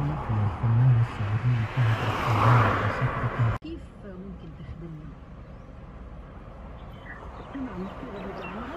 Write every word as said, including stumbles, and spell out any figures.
الفنانة السعودية فهد الحلال بصحبة. كيف ممكن تخدمني؟ أنا عم بحكي